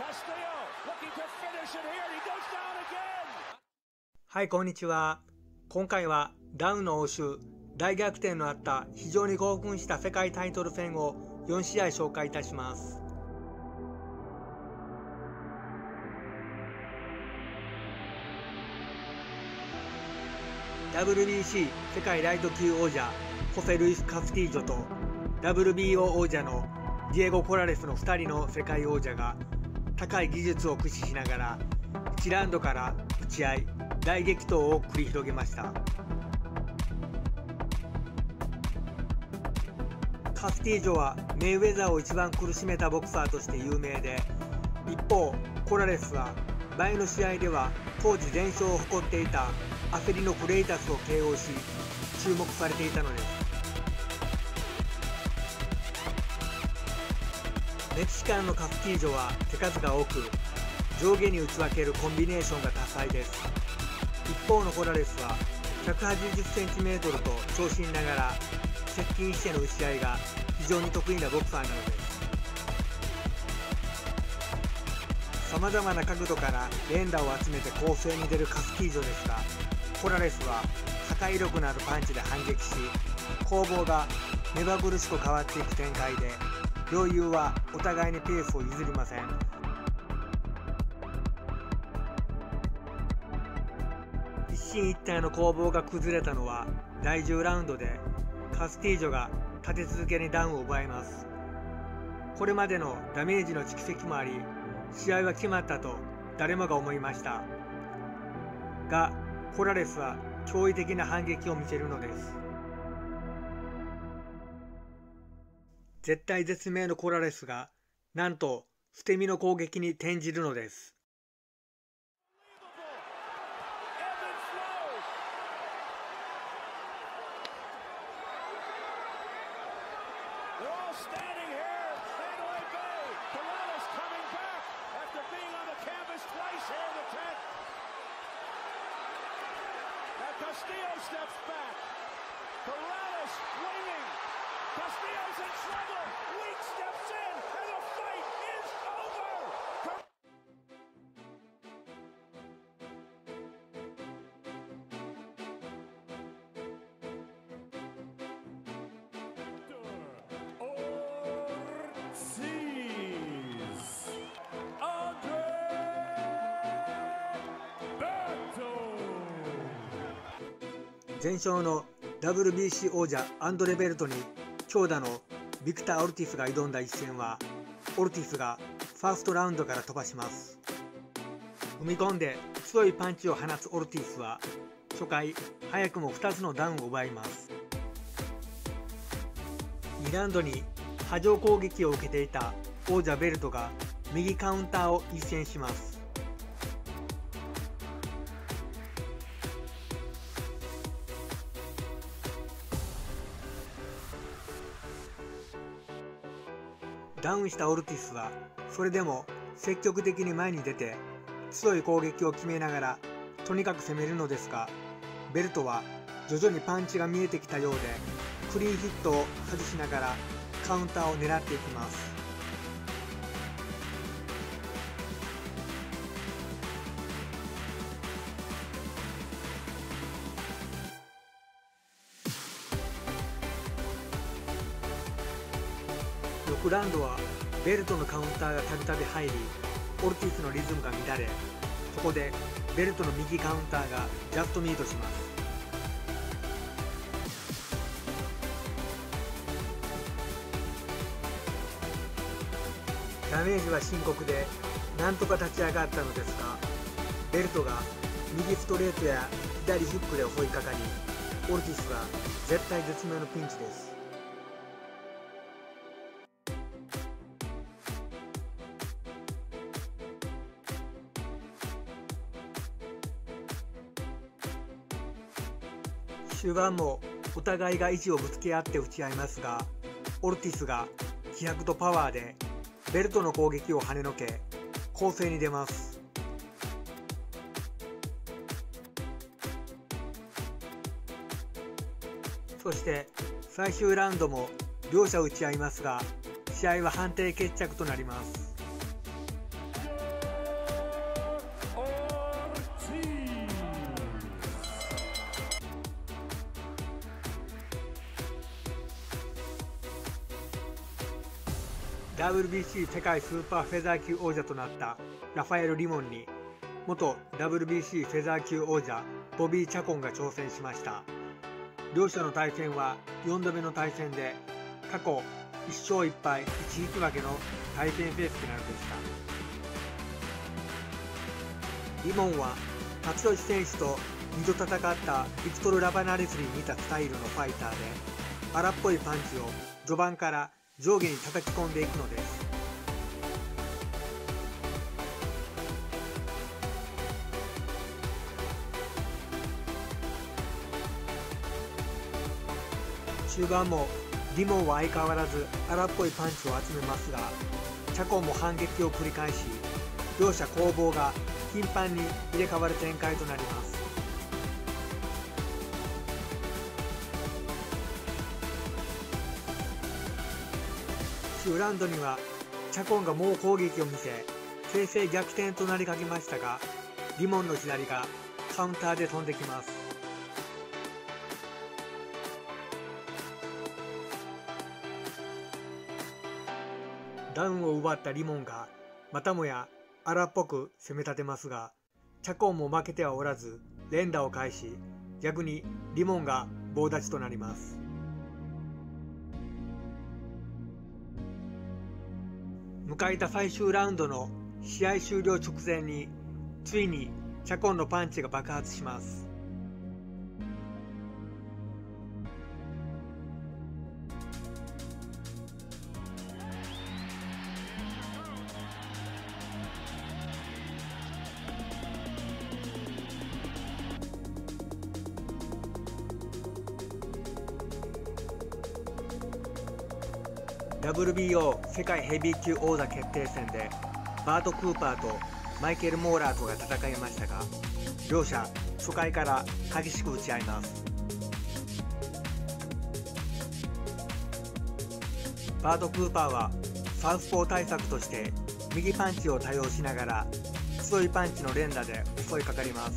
はい、こんにちは。今回はダウンの応酬、大逆転のあった非常に興奮した世界タイトル戦を4試合紹介いたします。WBC 世界ライト級王者ホセ・ルイス・カスティージョと WBO 王者のディエゴ・コラレスの2人の世界王者が高い技術を駆使しながら1ラウンドから打ち合い大激闘を繰り広げました。カスティージョはメイウェザーを一番苦しめたボクサーとして有名で、一方コラレスは前の試合では当時全勝を誇っていた焦りのフレイタスを KO し注目されていたのです。メキシカンのカスティージョは手数が多く上下に打ち分けるコンビネーションが多彩です。一方のコラレスは 180cm と長身ながら接近しての打ち合いが非常に得意なボクサーなのです。さまざまな角度から連打を集めて攻勢に出るカスティージョですが、コラレスは破壊力のあるパンチで反撃し、攻防が目まぐるしく変わっていく展開で、両雄はお互いにペースを譲りません。一進一退の攻防が崩れたのは第10ラウンドで、カスティージョが立て続けにダウンを奪います。これまでのダメージの蓄積もあり、試合は決まったと誰もが思いましたが、コラレスは驚異的な反撃を見せるのです。絶体絶命のコラレスがなんと捨て身の攻撃に転じるのです。前勝の WBC 王者アンドレ・ベルトに強打のビクター・オルティスが挑んだ一戦は、オルティスがファーストラウンドから飛ばします。踏み込んで強いパンチを放つオルティスは初回早くも2つのダウンを奪います。2ラウンドに波状攻撃を受けていた王者ベルトが右カウンターを一閃します。ダウンしたオルティスはそれでも積極的に前に出て強い攻撃を決めながらとにかく攻めるのですが、ベルトは徐々にパンチが見えてきたようでクリーンヒットを外しながらカウンターを狙っていきます。6ラウンドはベルトのカウンターがたびたび入り、オルティスのリズムが乱れ、そこでベルトの右カウンターがジャストミートします。ダメージは深刻でなんとか立ち上がったのですが、ベルトが右ストレートや左フックで襲いかかり、オルティスは絶体絶命のピンチです。終盤もお互いが意地をぶつけ合って打ち合いますが、オルティスが気迫とパワーでベルトの攻撃を跳ねのけ攻勢に出ます。そして最終ラウンドも両者打ち合いますが、試合は判定決着となります。 WBC 世界スーパーフェザー級王者となったラファエル・リモンに元 WBC フェザー級王者ボビー・チャコンが挑戦しました。両者の対戦は4度目の対戦で、過去1勝1敗1引き分けの対戦成績なのでした。リモンは辰吉選手と2度戦ったビクトル・ラバナレスに似たスタイルのファイターで、荒っぽいパンチを序盤から上下に叩き込んでいくのです。中盤もリモンは相変わらず荒っぽいパンチを集めますが、チャコンも反撃を繰り返し、両者攻防が頻繁に入れ替わる展開となります。終ラウンドにはチャコンが猛攻撃を見せ、形勢逆転となりかけましたが、リモンの左がカウンターで飛んできます。ダウンを奪ったリモンがまたもや荒っぽく攻め立てますが、チャコンも負けてはおらず連打を返し、逆にリモンが棒立ちとなります。迎えた最終ラウンドの試合終了直前についにチャコンのパンチが爆発します。WBO 世界ヘビー級王座決定戦でバート・クーパーとマイケル・モーラーとが戦いましたが、両者初回から激しく打ち合います。バート・クーパーはサウスポー対策として右パンチを多用しながら強いパンチの連打で襲いかかります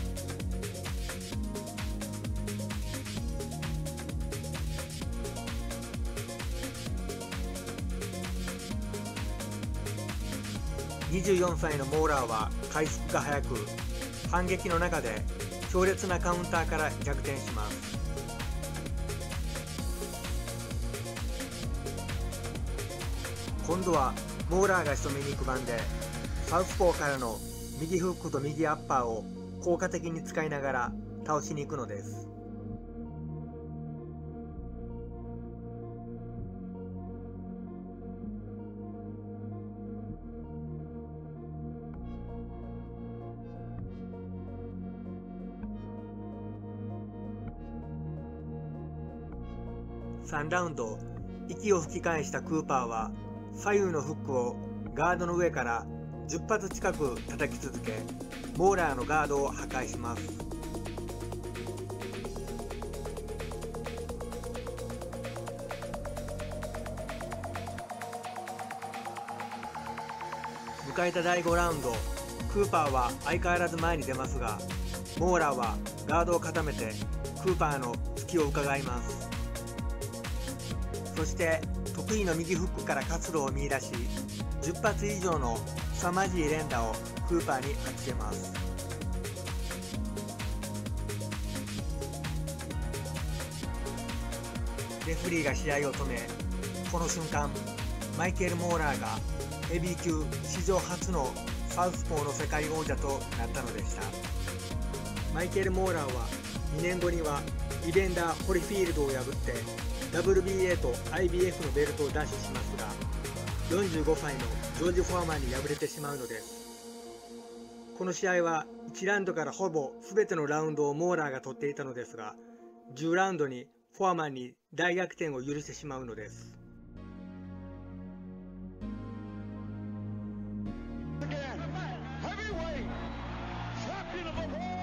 。24歳のモーラーは回復が早く、反撃の中で強烈なカウンターから逆転します。今度はモーラーが仕留めに行く番で、サウスポーからの右フックと右アッパーを効果的に使いながら倒しに行くのです。3ラウンド、息を吹き返したクーパーは左右のフックをガードの上から10発近く叩き続け、モーラーのガードを破壊します。迎えた第5ラウンド、クーパーは相変わらず前に出ますが、モーラーはガードを固めてクーパーの隙を伺います。そして得意の右フックから活路を見出し、10発以上の凄まじい連打をクーパーに当てます。レフェリーが試合を止め、この瞬間マイケル・モーラーがヘビー級史上初のサウスポーの世界王者となったのでした。マイケル・モーラーは2年後にはイベンダー・ホリフィールドを破って WBA と IBF のベルトを奪取しますが、45歳のジョージ・フォアマンに敗れてしまうのです。この試合は1ラウンドからほぼ全てのラウンドをモーラーが取っていたのですが、10ラウンドにフォアマンに大逆転を許してしまうのです。 Again, heavyweight champion of the world.